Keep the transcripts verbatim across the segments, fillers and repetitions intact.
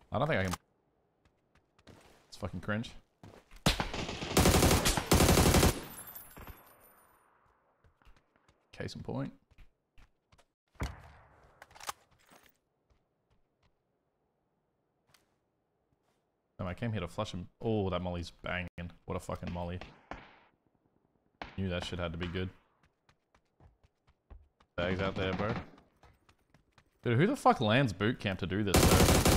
I don't think I can. It's fucking cringe. Case in point. Oh, I came here to flush him. Oh, that molly's banging. What a fucking molly. Knew that shit had to be good. Bags out there, bro. Dude, who the fuck lands boot camp to do this, though?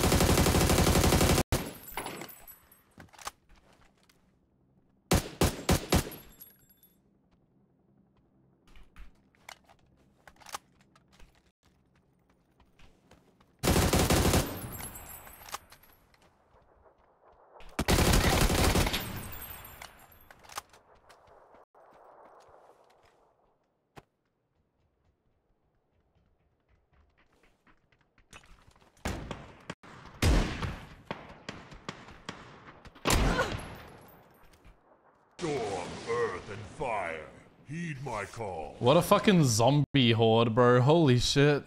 Storm, earth, and fire. Heed my call. What a fucking zombie horde, bro. Holy shit.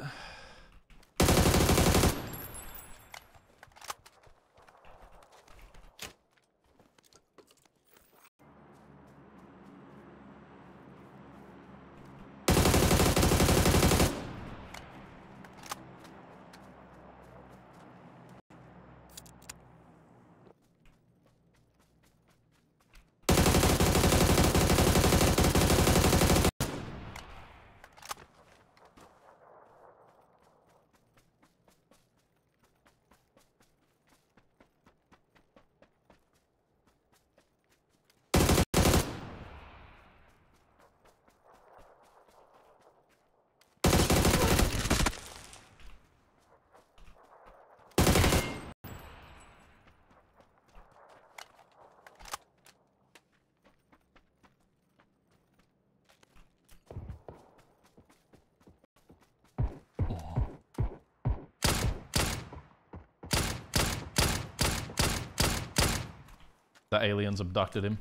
The aliens abducted him.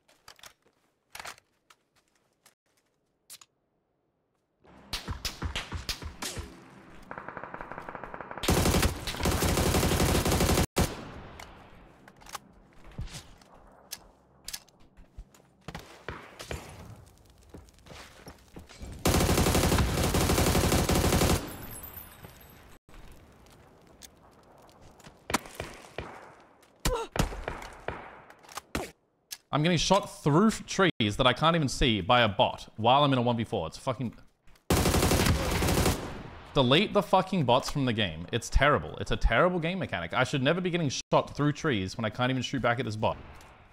I'm getting shot through trees that I can't even see by a bot while I'm in a one v four. It's fucking... Delete the fucking bots from the game. It's terrible. It's a terrible game mechanic. I should never be getting shot through trees when I can't even shoot back at this bot.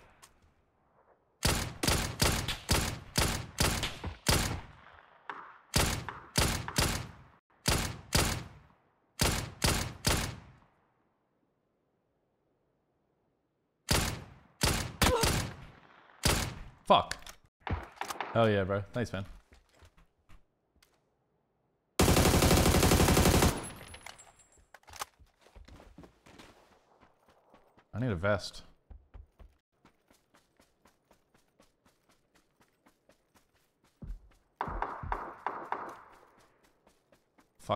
Fuck. Hell yeah, bro. Thanks, man. I need a vest. Fuck.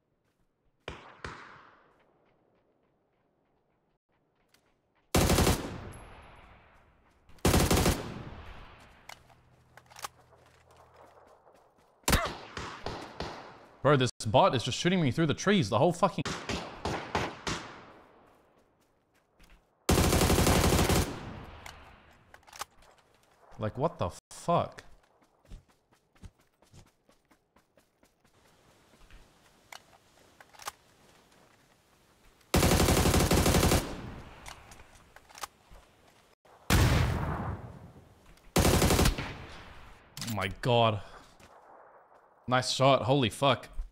Bro, this bot is just shooting me through the trees the whole fucking... Like, what the fuck? Oh my god. Nice shot. Holy fuck.